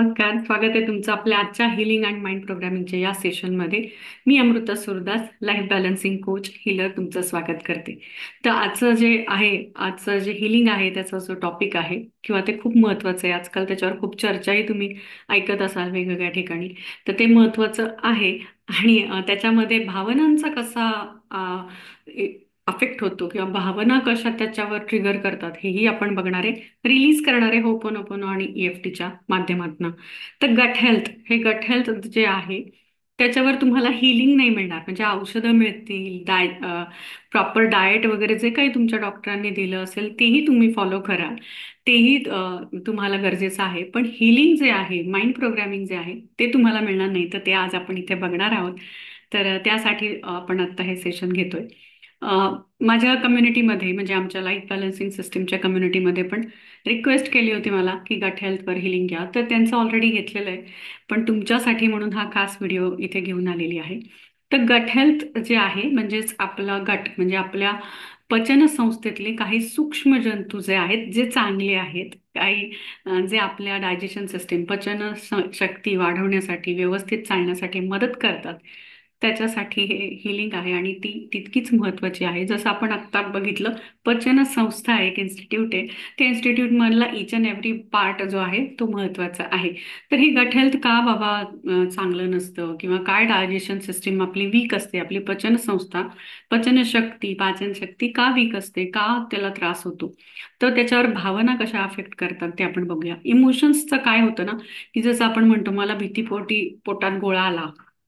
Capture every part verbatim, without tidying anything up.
नमस्कार. स्वागत आहे तुमचं आपल्या आजच्या हिलिंग अँड माइंड प्रोग्रामिंगच्या या सेशनमध्ये. मी Amruta Surdas, life balancing coach healer, तुमचं स्वागत करते. तर आजचं जे आहे आजचं जे हिलिंग आहे त्याचा जो टॉपिक आहे किंवा ते खूप महत्त्वाचं आहे. आजकाल त्याच्यावर खूप चर्चाही तुम्ही ऐकत असाल वेगवेगळ्या ठिकाणी. तर ते महत्त्वाचं आहे आणि अ, त्याच्यामध्ये भावनांचा कसा अफेक्ट होतो किंवा भावना कशा त्याच्यावर ट्रिगर करतात हेही आपण बघणार आहे. रिलीज करणारे होपोनोपोनो आणि ईएफटीच्या माध्यमातून. तर गट हेल्थ हे गट हेल्थ जे आहे त्याच्यावर तुम्हाला हिलिंग नाही मिळणार, म्हणजे औषधं मिळतील, डाय प्रॉपर डाएट वगैरे जे काही तुमच्या डॉक्टरांनी दिलं असेल तेही तुम्ही फॉलो कराल, तेही अ, तुम्हाला गरजेचं आहे. पण हिलिंग जे आहे, माइंड प्रोग्रामिंग जे आहे ते तुम्हाला मिळणार नाही. तर ते आज आपण इथे बघणार आहोत. तर त्यासाठी अ, आपण आता हे सेशन घेतोय. अ, माझ्या कम्युनिटीमध्ये, म्हणजे आमच्या लाईफ बॅलन्सिंग सिस्टीमच्या कम्युनिटीमध्ये पण रिक्वेस्ट केली होती मला की गट हेल्थवर हिलिंग घ्या, तर त्यांचं ऑलरेडी घेतलेलं आहे. पण तुमच्यासाठी म्हणून हा खास व्हिडिओ इथे घेऊन आलेली आहे. तर गट हेल्थ जे आहे म्हणजेच आपला गट म्हणजे आपल्या पचन संस्थेतले काही सूक्ष्म जंतू जे आहेत, जे चांगले आहेत, काही अ, जे आपल्या डायजेशन सिस्टीम, पचन स- शक्ती वाढवण्यासाठी, व्यवस्थित चालण्यासाठी मदत करतात, त्याच्यासाठी हे हिलिंग आहे आणि ती तितकीच महत्वाची आहे. जसं आपण आत्ता बघितलं, पचन संस्था एक इन्स्टिट्यूट आहे. त्या इन्स्टिट्यूट मधला इच अँड एव्हरी पार्ट जो आहे तो महत्वाचा आहे. तर ही गट हेल्थ का बाबा अ, चांगलं नसतं किंवा काय डायजेशन सिस्टीम आपली वीक असते, आपली पचन संस्था, पचन शक्ती, पाचन शक्ती का वीक असते, का त्याला त्रास होतो, तर त्याच्यावर भावना कशा अफेक्ट करतात ते आपण बघूया. इमोशन्सचं काय होतं ना, की जसं आपण म्हणतो मला भीतीपोटी पोटात गोळा आला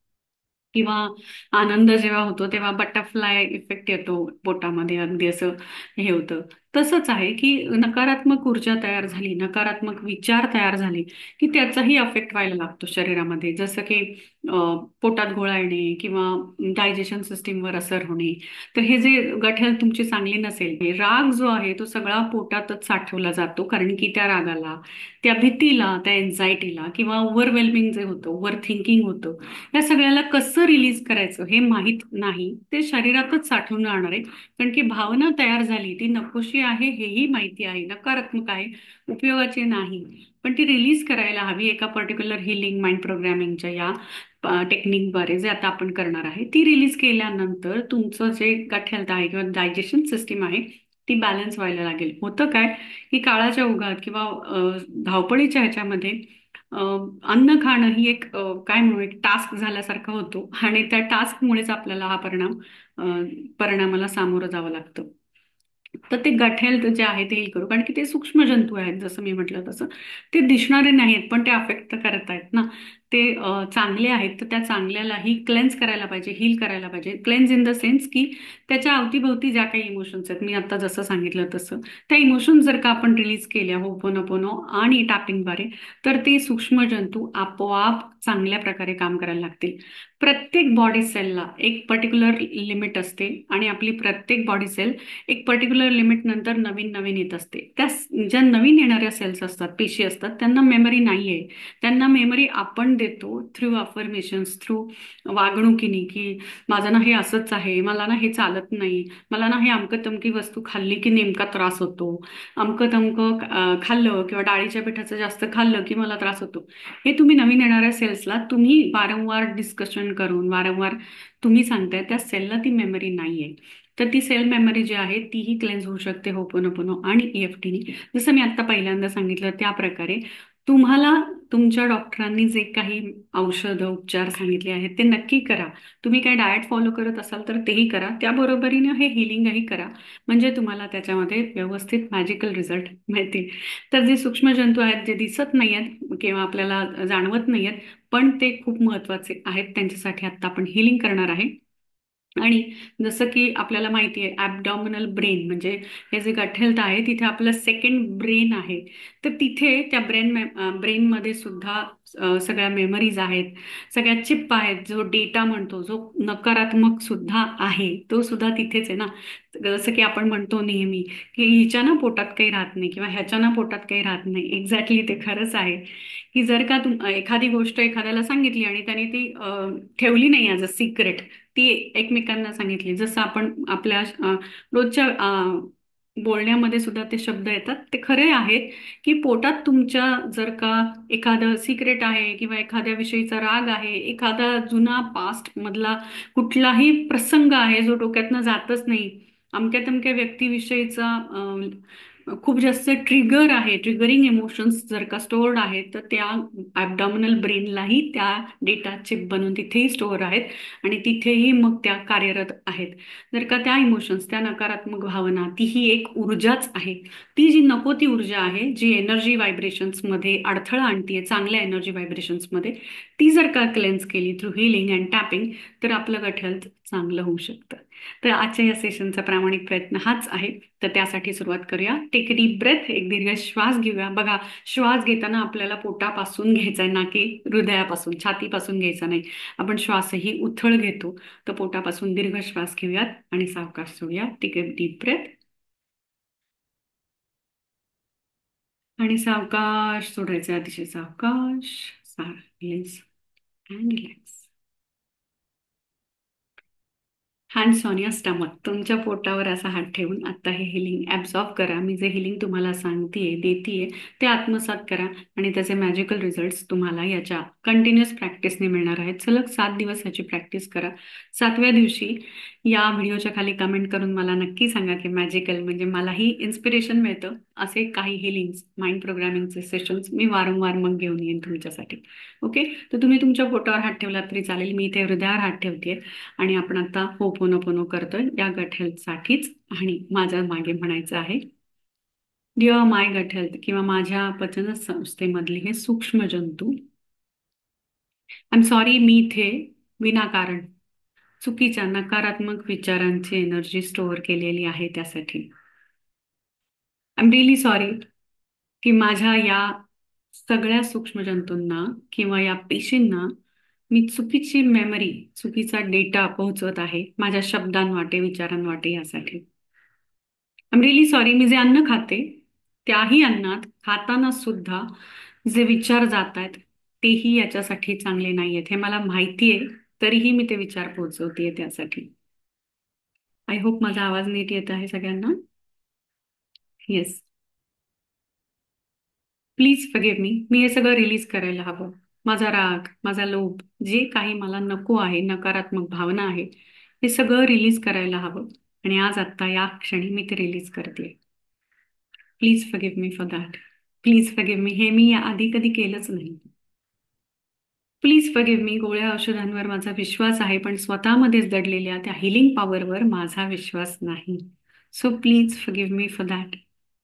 किंवा आनंद जेव्हा होतो तेव्हा बटरफ्लाय इफेक्ट येतो पोटामध्ये, अगदी असं हे होतं. तसंच आहे की नकारात्मक ऊर्जा तयार झाली, नकारात्मक विचार तयार झाले की त्याचाही अफेक्ट व्हायला लागतो शरीरामध्ये. जसं की अ, पोटात गोळा येणे किंवा डायजेशन सिस्टीमवर असर होणे. तर हे जे गट हेल्थ तुमची चांगली नसेल, हे राग जो आहे तो सगळा पोटातच साठवला जातो, कारण की त्या रागाला, त्या भीतीला, त्या एन्झायटीला किंवा ओव्हरवेल्मिंग जे होतं, ओव्हर थिंकिंग होतं, या सगळ्याला कसं रिलीज करायचं हे माहीत नाही. ते शरीरातच साठवून राहणार आहे, कारण की भावना तयार झाली, ती नकोशी आहे हेही माहिती आहे, नकारात्मक आहे, उपयोगाची नाही. पण ती रिलीज करायला हवी एका पर्टिक्युलर हिलिंग माइंड प्रोग्रामिंगच्या या टेक्निकद्वारे, जे आता आपण करणार आहे. ती रिलीज केल्यानंतर तुमचं जे गट हेल्थ आहे किंवा डायजेशन सिस्टीम आहे ती बॅलन्स व्हायला लागेल. होतं काय की काळाच्या ओघात किंवा अ, धावपळीच्या ह्याच्यामध्ये अ, अन्न खाणं ही एक अ, काय म्हणू, एक टास्क झाल्यासारखं होतो आणि त्या टास्कमुळेच आपल्याला हा परिणाम अ, परिणामाला सामोरं जावं लागतं. तर ते गट हेल्थ जे आहे ते heal करू, कारण की ते सूक्ष्म जंतू आहेत, जसं मी म्हटलं तसं. ते दिसणारे नाहीत पण ते अफेक्ट करत आहेत ना. ते अ, चांगले आहेत, तर त्या चांगल्यालाही क्लेन्स करायला पाहिजे, हील करायला पाहिजे. क्लेन्स इन द सेन्स की त्याच्या अवतीभोवती ज्या काही इमोशन्स आहेत, मी आता जसं सांगितलं तसं, त्या इमोशन्स जर का आपण रिलीज केल्या होपोनोपोनो आणि टॅपिंगद्वारे, तर ते सूक्ष्म जंतू आपोआप चांगल्या प्रकारे काम करायला लागतील. प्रत्येक बॉडी सेलला एक पर्टिक्युलर लिमिट असते आणि आपली प्रत्येक बॉडी सेल एक पर्टिक्युलर लिमिट नंतर नवीन नवीन येत असते. त्या स- ज्या नवीन येणाऱ्या सेल्स असतात, पेशी असतात, त्यांना मेमरी नाहीये. त्यांना मेमरी आपण देतो थ्रू अफर्मेशन्स, थ्रू वागणुकीने, की माझं ना हे असंच आहे, मला ना हे चालत नाही, मला ना हे अमकं तमकी वस्तू खाल्ली की नेमका त्रास होतो, अमकं तमकं अं, खाल्लं किंवा डाळीच्या पिठाचं जास्त खाल्लं की मला त्रास होतो. हे तुम्ही नवीन येणाऱ्या सेल्सला तुम्ही वारंवार डिस्कशन करून, वारंवार तुम्ही सांगताय, त्या सेलला ती मेमरी नाहीये. तर ती सेल मेमरी जी आहे तीही क्लेन्स होऊ शकते होपोनोपोनो आणि ईएफटीने. जसं मी आता पहिल्यांदा सांगितलं त्या प्रकारे तुम्हाला तुमच्या डॉक्टरांनी जे काही औषधं उपचार सांगितले आहेत ते नक्की करा. तुम्ही काय डाएट फॉलो करत असाल तर तेही करा, त्याबरोबरीने हे हिलिंगही करा, म्हणजे तुम्हाला त्याच्यामध्ये व्यवस्थित मॅजिकल रिझल्ट मिळतील. तर जे सूक्ष्म जंतू आहेत, जे दिसत नाही आहेत किंवा आपल्याला जाणवत नाही आहेत, पण ते खूप महत्वाचे आहेत, त्यांच्यासाठी आता आपण हिलिंग करणार आहे. आणि जसं की आपल्याला माहिती आहे, ॲबडॉमिनल ब्रेन म्हणजे हे जे गट हेल्थ आहे तिथे आपलं सेकंड ब्रेन आहे. तर तिथे त्या ब्रेन ब्रेनमध्ये सुद्धा अ, सगळ्या मेमरीज आहेत, सगळ्या चिप आहेत, जो डेटा म्हणतो, जो नकारात्मक सुद्धा आहे, तो सुद्धा तिथेच आहे ना. जसं की आपण म्हणतो नेहमी की हिच्या ना पोटात काही राहत नाही किंवा ह्याच्या ना पोटात काही राहत नाही. एक्झॅक्टली ते खरंच आहे की जर का तुम एखादी गोष्ट एखाद्याला सांगितली आणि त्याने ती अ, ठेवली नाही ॲज अ सिक्रेट, ती एकमेकांना सांगितली, जसं आपण आपल्या अ, रोजच्या बोलण्यामध्ये सुद्धा ते शब्द येतात ते खरे आहेत, की पोटात तुमच्या जर का एखादं सिक्रेट आहे किंवा एखाद्या विषयीचा राग आहे, एखादा जुना पास्ट मधला कुठलाही प्रसंग आहे जो डोक्यातनं जातच नाही, अमक्या तमक्या व्यक्तीविषयीचा अ, खूप जास्त ट्रिगर आहे, ट्रिगरिंग इमोशन्स जर का स्टोअर्ड आहेत, तर त्या ॲब्डॉमिनल ब्रेनलाही त्या डेटा चिप बनून तिथेही स्टोअर आहेत आणि तिथेही मग त्या कार्यरत आहेत. जर का त्या इमोशन्स, त्या नकारात्मक भावना, ती ही एक ऊर्जाच आहे. ती जी नको ती ऊर्जा आहे, जी एनर्जी व्हायब्रेशन्समध्ये अडथळा आणतीये चांगल्या एनर्जी व्हायब्रेशन्समध्ये, ती जर का क्लेन्स केली थ्रू हिलिंग अँड टॅपिंग, तर आपलं गट हेल्थ चांगलं होऊ शकतं. तर आजच्या या सेशनचा प्रामाणिक प्रयत्न हाच आहे. तर त्यासाठी सुरुवात करूया. टेक अ डीप ब्रेथ, एक दीर्घ श्वास घेऊया. बघा, श्वास घेताना आपल्याला पोटापासून घ्यायचा आहे, ना की हृदयापासून, छातीपासून घ्यायचा नाही. आपण श्वासही उथळ घेतो. तर पोटापासून दीर्घ श्वास घेऊयात आणि सावकाश सोडूया. टेक अ डीप ब्रेथ आणि सावकाश सोडायचे, अतिशय सावकाश. Relax and relax. Hands on your stomach, तुमच्या पोटावर असा हात ठेवून आता हे हिलिंग ॲब्झॉर्ब करा. मी जे हिलिंग तुम्हाला सांगतेय, देतीये, ते आत्मसात करा आणि त्याचे मॅजिकल रिझल्ट्स तुम्हाला याच्या कंटिन्युअस प्रॅक्टिसने मिळणार आहेत. सलग सात दिवस याची प्रॅक्टिस करा. सातव्या दिवशी या व्हिडिओच्या खाली कमेंट करून मला नक्की सांगा की मॅजिकल म्हणजे मलाही इन्स्पिरेशन मिळतं. असे काही हिलिंग्स, माइंड प्रोग्रामिंगचे सेशन्स मी वारंवार मग घेऊन येईन तुमच्यासाठी. ओके, तर तुम्ही तुमच्या पोटावर हात ठेवला तरी चालेल. मी इथे हृदयावर हात ठेवतेय आणि आपण आता होपोनोपोनो करतोय या गट हेल्थसाठीच. आणि माझ्या मागे म्हणायचं आहे, डिअर माय गट हेल्थ, किंवा माझ्या पचन संस्थेमधले हे सूक्ष्म जंतू, आय एम सॉरी, मी इथे विनाकारण चुकीच्या नकारात्मक विचारांची एनर्जी स्टोअर केलेली आहे त्यासाठी. आय एम रिअली सॉरी की माझ्या या सगळ्या सूक्ष्मजंतूंना किंवा या पेशींना मी चुकीची मेमरी, चुकीचा डेटा पोहोचवत आहे माझ्या शब्दांवाटे, विचारांवाटे यासाठी. आय एम रिअली सॉरी, मी जे अन्न खाते त्याही अन्नात खाताना सुद्धा जे विचार जात आहेत तेही याच्यासाठी चांगले नाही आहेत हे मला माहिती आहे, तरीही मी ते विचार पोहोचवतेय त्यासाठी. आय होप माझा आवाज नीट येत आहे सगळ्यांना. Yes, please forgive me. मी हे सगळं रिलीज करायला हवं. माझा राग, माझा लोभ, जे काही मला नको आहे, नकारात्मक भावना आहे, हे सगळं रिलीज करायला हवं. आणि आज आत्ता या क्षणी मी ते रिलीज करते. Please forgive me for that. Please forgive me. हे मी आधी कधी केलंच नाही. Please forgive me. गोळ्या औषधांवर माझा विश्वास आहे, पण स्वतःमध्येच दडलेल्या त्या हिलिंग पॉवरवर माझा विश्वास नाही. So please forgive me for that.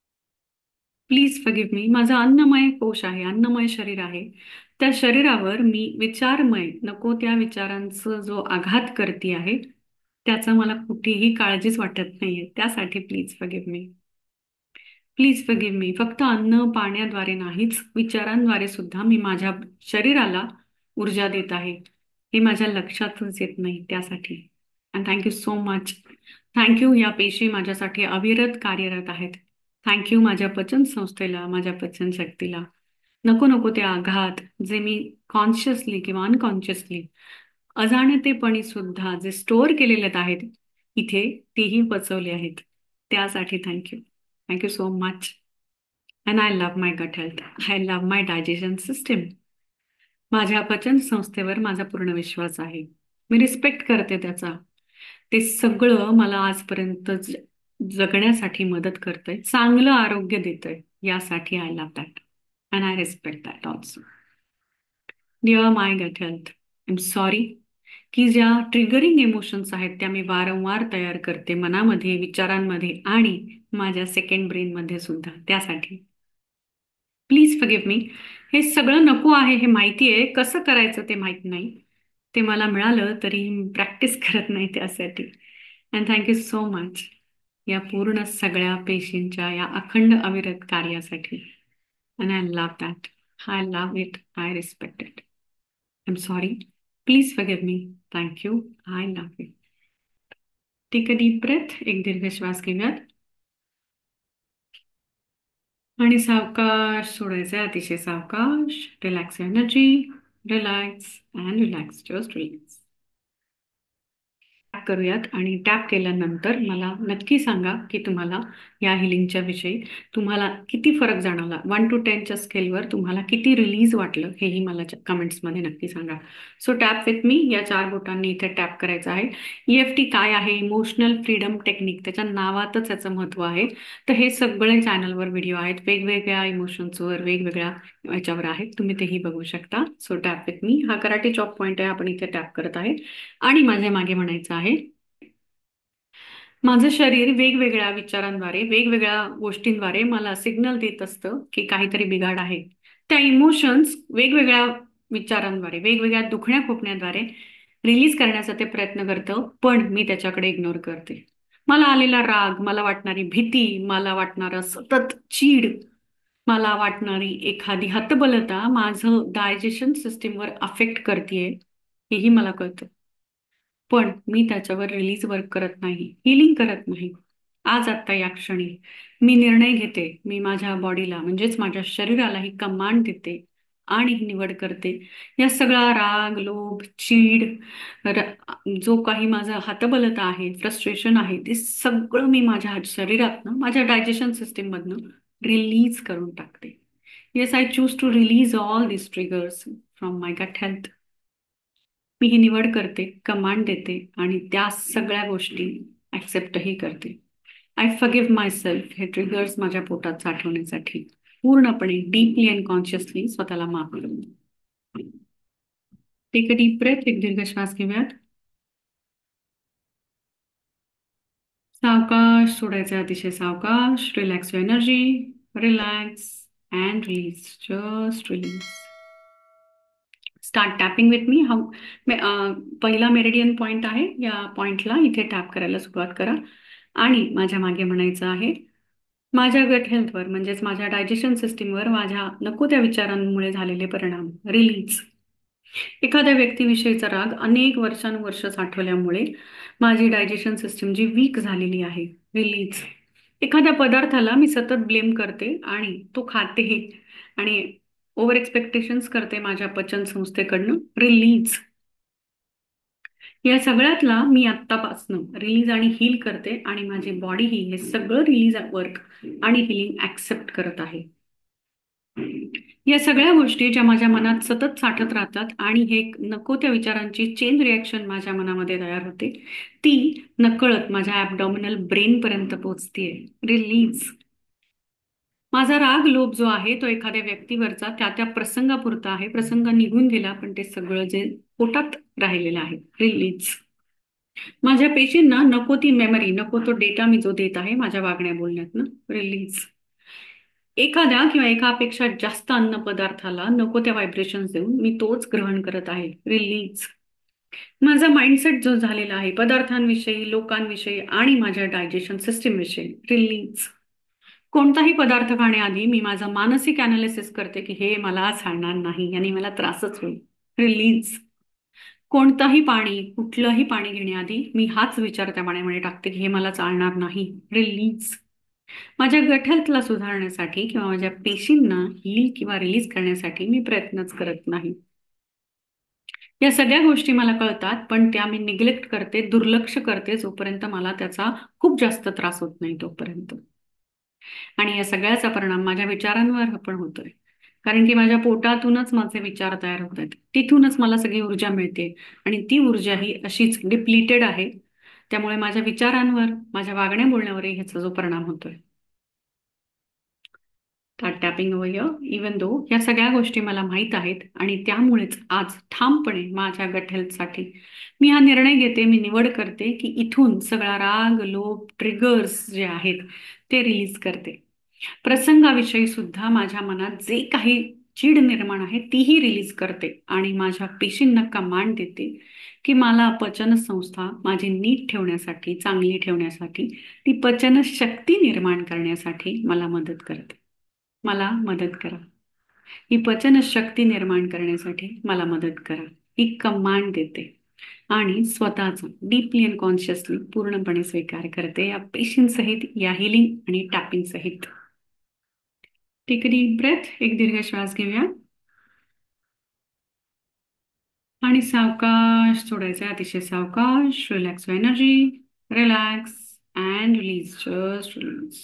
Please forgive me. माझं अन्नमय कोश आहे, अन्नमय शरीर आहे. त्या शरीरावर मी विचारमय, नको त्या विचारांचा जो आघात करते आहे, त्याचा मला कुठेही काळजीच वाटत नाहीये. त्यासाठी please forgive me. Please forgive me. फक्त अन्न पाण्याद्वारे नाहीच, विचारांद्वारे सुद्धा मी माझ्या शरीराला ऊर्जा देत आहे. हे माझ्या लक्षातच येत नाही, त्यासाठी. And thank you so much. Thank you, या पेशी माझ्यासाठी अविरत कार्यरत आहेत. थँक्यू माझ्या पचन संस्थेला, माझ्या पचन शक्तीला. नको नको ते आघात जे मी कॉन्शियसली किंवा अनकॉन्शियसली, अजाणतेपणी सुद्धा जे स्टोअर केलेले आहेत इथे, तेही पचवले आहेत. त्यासाठी thank you. Thank you so much. And I love my gut health. I love my digestion system. माझ्या पचन संस्थेवर माझा पूर्ण विश्वास आहे. मी रिस्पेक्ट करते त्याचा. ते सगळं मला आजपर्यंत ज- जगण्यासाठी मदत करतंय, चांगलं आरोग्य देतंय. यासाठी I love that and I respect that also. Dear my gut health, I am sorry की ज्या ट्रिगरिंग इमोशन्स आहेत त्या मी वारंवार तयार करते मनामध्ये, विचारांमध्ये आणि माझ्या सेकंड ब्रेनमध्ये सुद्धा. त्यासाठी प्लीज फॉरगिव्ह मी. हे सगळं नको आहे हे माहिती आहे, कसं करायचं ते माहित नाही. ते मला मिळालं तरी प्रॅक्टिस करत नाही त्यासाठी. अँड थँक्यू सो मच या पूर्ण सगळ्या पेशींच्या या अखंड अविरत कार्यासाठी. And I love that. I love it. I respect it. I am sorry. Please forgive me. Thank you. I love it. Take a deep breath, एक दीर्घ श्वास घेऊयात आणि सावकाश सोडायचे, अतिशय सावकाश. Relax energy. Relax and relax. Just relax. Tap करूयात आणि टॅप केल्यानंतर मला नक्की सांगा की तुम्हाला या हिलिंगच्या विषयी तुम्हाला किती फरक जाणवला. वन टू टेनच्या स्केलवर तुम्हाला किती रिलीज वाटलं हेही मला कमेंट्समध्ये नक्की सांगा. सो टॅप विथ मी या चार बोटांनी इथे टॅप करायचं आहे. ईएफटी काय आहे? इमोशनल फ्रीडम टेक्निक, त्याच्या नावातच याचं महत्त्व आहे. तर हे सगळे चॅनलवर व्हिडिओ आहेत, वेगवेगळ्या इमोशन्सवर, वेगवेगळ्या याच्यावर आहेत, तुम्ही तेही बघू शकता. सो टॅप विथ मी हा कराटे चॉप पॉइंट आहे, आपण इथे टॅप करत आहे आणि माझ्या मागे म्हणायचं आहे माझं शरीर वेगवेगळ्या विचारांद्वारे, वेगवेगळ्या गोष्टींद्वारे मला सिग्नल देत असतं की काहीतरी बिघाड आहे. त्या इमोशन्स वेगवेगळ्या विचारांद्वारे, वेगवेगळ्या दुखण्या खोकण्याद्वारे रिलीज करण्याचा ते प्रयत्न करतं, पण मी त्याच्याकडे इग्नोर करते. मला आलेला राग, मला वाटणारी भीती, मला वाटणारं सतत चीड, मला वाटणारी एखादी हतबलता माझं डायजेशन सिस्टीमवर अफेक्ट करतेय हेही मला कळतं. पण मी त्याच्यावर रिलीज वर्क करत नाही, हिलिंग करत नाही. आज आत्ता या क्षणी मी निर्णय घेते, मी माझ्या बॉडीला म्हणजेच माझ्या शरीराला ही कमांड देते आणि ही निवड करते. या सगळा राग, लोभ, चीड, र- जो काही माझा हतबलता आहे, फ्रस्ट्रेशन आहे, ते सगळं मी माझ्या शरीरातनं, माझ्या डायजेशन सिस्टीममधनं रिलीज करून टाकते. Yes, I choose to release all this triggers from my gut health. मी ही निवड करते, कमांड देते आणि त्या सगळ्या गोष्टी ऍक्सेप्टही करते. आय फॉरगिव्ह माय सेल्फ हे ट्रिगर्स माझ्या पोटात साठवण्यासाठी पूर्णपणे डीपली अँड कॉन्शियसली स्वतःला माफ करून. टेक अ डीप ब्रेथ, एक दीर्घ श्वास घेऊयात. सावकाश सोडायचे, अतिशय सावकाश. Relax your energy, relax and release, just release. Start tapping with me. हा मे- अं, पहिला मेरिडियन पॉइंट आहे, या पॉइंटला इथे टॅप करायला सुरुवात करा आणि माझ्या मागे म्हणायचं आहे माझ्या गट हेल्थवर म्हणजेच माझ्या डायजेशन सिस्टीमवर माझ्या नको त्या विचारांमुळे झालेले परिणाम रिलीज. एखाद्या व्यक्तीविषयीचा राग अनेक वर्षानुवर्ष साठवल्यामुळे माझी डायजेशन सिस्टीम जी वीक झालेली आहे रिलीज. एखाद्या पदार्थाला मी सतत ब्लेम करते आणि तो खाते आणि ओव्हर एक्सपेक्टेशन्स करते माझ्या पचन संस्थेकडनं रिलीज. या सगळ्यातला मी आत्तापासनं रिलीज आणि हील करते आणि माझी बॉडी ही हे सगळं रिलीज वर्क आणि हिलिंग ऍक्सेप्ट करत आहे. या सगळ्या गोष्टी ज्या माझ्या मनात सतत साठत राहतात आणि हे नको त्या विचारांची चेन रिॲक्शन माझ्या मनामध्ये तयार होते, ती नकळत माझ्या ॲबडॉमिनल ब्रेन पर्यंत पोहोचतेय रिलीज. माझा राग, लोभ जो आहे तो एखाद्या व्यक्तीवरचा त्या त्या प्रसंगापुरता आहे, प्रसंग निघून गेला, पण ते सगळं जे पोटात राहिलेलं आहे रिलीज. माझ्या पेशींना नको ती मेमरी, नको तो डेटा मी जो देत आहे माझ्या वागण्या बोलण्यातनं रिलीज. एखाद्या किंवा एकापेक्षा जास्त अन्न पदार्थाला नको त्या व्हायब्रेशन्स देऊन मी तोच ग्रहण करत आहे रिलीज. माझा माइंडसेट जो झालेला आहे पदार्थांविषयी, लोकांविषयी आणि माझ्या डायजेशन सिस्टीम विषयी रिलीज. कोणताही पदार्थ खाण्याआधी मी माझं मानसिक अनालिसिस करते की हे मला चालणार नाही आणि मला त्रासच होईल रिलीज. कोणताही पाणी, कुठलंही पाणी घेण्याआधी मी हाच विचार त्या पाण्यामध्ये टाकते की हे मला चालणार नाही रिलीज. माझ्या गट हेल्थला सुधारण्यासाठी किंवा माझ्या पेशींना हील किंवा रिलीज करण्यासाठी मी प्रयत्नच करत नाही. या सगळ्या गोष्टी मला कळतात, पण त्या मी निग्लेक्ट करते, दुर्लक्ष करते जोपर्यंत मला त्याचा खूप जास्त त्रास होत नाही तोपर्यंत. आणि या सगळ्याचा परिणाम माझ्या विचारांवर पण होतोय, कारण की माझ्या पोटातूनच माझे विचार तयार होत आहेत, तिथूनच मला सगळी ऊर्जा मिळते आणि ती ऊर्जा ही अशीच डिप्लिटेड आहे. त्यामुळे माझ्या विचारांवर, माझ्या वागण्या बोलण्यावरही ह्याचा जो परिणाम होतोय. टॅपिंग अवर इवन दो या सगळ्या गोष्टी मला माहीत आहेत आणि त्यामुळेच आज ठामपणे माझ्या गट हेल्थसाठी मी हा निर्णय घेते, मी निवड करते की इथून सगळा राग, लोभ, ट्रिगर्स जे आहेत ते रिलीज करते. प्रसंगाविषयी सुद्धा माझ्या मनात जे काही चीड निर्माण आहे तीही रिलीज करते आणि माझ्या पेशींना कमांड देते की मला पचन संस्था माझी नीट ठेवण्यासाठी, चांगली ठेवण्यासाठी, ती पचन शक्ती निर्माण करण्यासाठी मला मदत करते. मला मदत करा. ही पचन शक्ती निर्माण करण्यासाठी मला मदत करा, ही कमांड देते आणि स्वतःचा डीपली अँड कॉन्शियसली पूर्णपणे स्वीकार करते या पेशींसहित, या हिलिंग आणि टॅपिंग सहित. टेक अ डीप ब्रेथ, एक दीर्घ श्वास घेऊया. आणि सावकाश सोडायचं आहे, अतिशय सावकाश. Relax energy, relax and release, just release.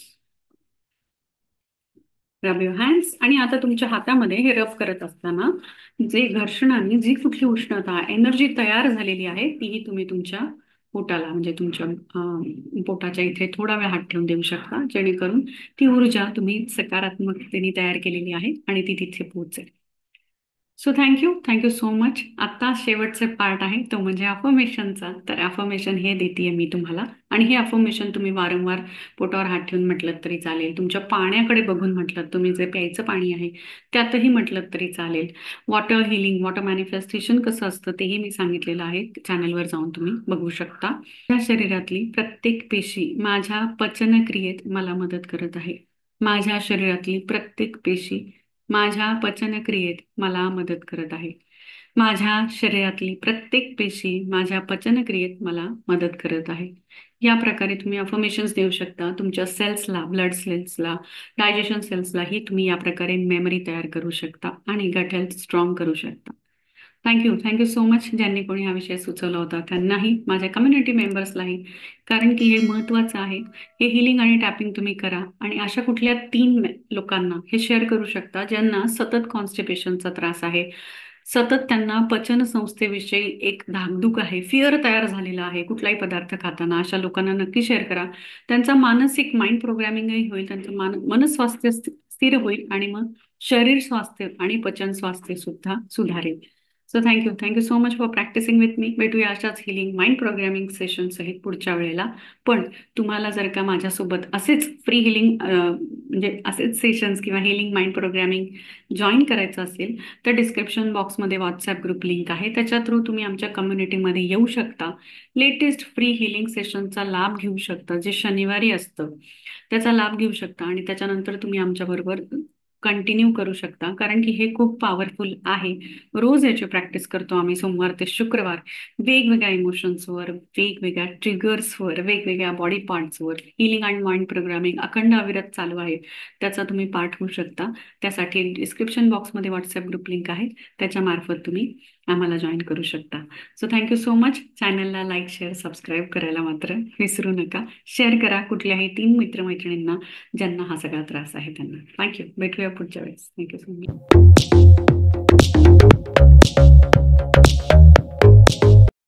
Rub your hands. आणि आता तुमच्या हातामध्ये हे रब करत असताना जे घर्षणाने जी कुठली उष्णता एनर्जी तयार झालेली आहे तीही तुम्ही तुमच्या पोटाला म्हणजे तुमच्या अं, पोटाच्या इथे थोडा वेळ हात ठेवून देऊ शकता, जेणेकरून ती ऊर्जा तुम्ही सकारात्मकतेने तयार केलेली आहे आणि ती तिथे पोहोचेल. So thank you thank you so much. आता शेवटचे पार्ट आहे तो म्हणजे अफर्मेशनचा. तर अफर्मेशन हे देते मी तुम्हाला, आणि हे अफर्मेशन तुम्ही वारंवार पोटावर हात ठेवून म्हटलं तरी चालेल, तुमच्या पाण्याकडे बघून म्हटलं, तुम्ही जे प्यायचं पाणी आहे त्यातही म्हटलं तरी चालेल. वॉटर हिलिंग, वॉटर मॅनिफेस्टेशन कसं असतं तेही मी सांगितलेलं आहे, चॅनलवर जाऊन तुम्ही बघू शकता. या शरीरातली प्रत्येक पेशी माझ्या पचनक्रियेत मला मदत करत आहे. माझ्या शरीरातली प्रत्येक पेशी माझ्या पचनक्रियेत मला मदत करत आहे. माझ्या शरीरातली प्रत्येक पेशी माझ्या पचनक्रियेत मला मदत करत आहे. या प्रकारे तुम्ही अफर्मेशन्स देऊ शकता. तुमच्या सेल्सला, ब्लड सेल्सला, डायजेशन सेल्सलाही तुम्ही या प्रकारे मेमरी तयार करू शकता आणि गट हेल्थ स्ट्रॉंग करू शकता. Thank you thank you so much. ज्यांनी कोणी हा विषय सुचवला होता त्यांनाही, माझ्या कम्युनिटी मेंबर्सलाही, कारण की हे महत्त्वाचं आहे. हे हिलिंग आणि टॅपिंग तुम्ही करा आणि अशा कुठल्या तीन लोकांना हे शेअर करू शकता ज्यांना सतत कॉन्स्टिपेशनचा त्रास आहे, सतत त्यांना पचन संस्थेविषयी एक धाकधूक आहे, फिअर तयार झालेला आहे कुठलाही पदार्थ खाताना. अशा लोकांना नक्की शेअर करा. त्यांचा मानसिक माइंड प्रोग्रामिंगही होईल, त्यांचं मान मनस्वास्थ्य स्थि- स्थिर होईल आणि मग शरीर स्वास्थ्य आणि पचन स्वास्थ्य सुद्धा सुधारेल. So thank you thank you so much for practicing with me. भेटूया अशाच हिलिंग माइंड प्रोग्रामिंग सेशन सहित पुढच्या वेळेला. पण तुम्हाला जर का माझ्यासोबत असेच फ्री हिलिंग म्हणजे असेच सेशन्स किंवा हिलिंग माइंड प्रोग्रामिंग जॉईन करायचं असेल तर डिस्क्रिप्शन बॉक्समध्ये व्हॉट्सॲप ग्रुप लिंक आहे, त्याच्या थ्रू तुम्ही आमच्या कम्युनिटीमध्ये येऊ शकता. लेटेस्ट फ्री हिलिंग सेशनचा लाभ घेऊ शकता, जे शनिवारी असतं त्याचा लाभ घेऊ शकता आणि त्याच्यानंतर तुम्ही आमच्याबरोबर कंटिन्यू करू शकता, कारण की हे खूप पॉवरफुल आहे. रोज याची प्रॅक्टिस करतो आम्ही सोमवार ते शुक्रवार. वेगवेगळ्या इमोशन्सवर, वेगवेगळ्या ट्रिगर्सवर, वेगवेगळ्या बॉडी पार्ट्सवर हिलिंग अँड माइंड प्रोग्रामिंग अखंड अविरत चालू आहे. त्याचा तुम्ही पाठ होऊ शकता. त्यासाठी डिस्क्रिप्शन बॉक्समध्ये व्हॉट्सअप ग्रुप लिंक आहे, त्याच्यामार्फत तुम्ही आम्हाला जॉईन करू शकता. So thank you so much. चॅनलला लाईक, शेअर, सबस्क्राईब करायला मात्र विसरू नका. शेअर करा कुठल्याही तीन मित्रमैत्रिणींना ज्यांना हा सगळा त्रास आहे त्यांना. थँक्यू. भेटूया पुढच्या वेळेस. Thank you so much.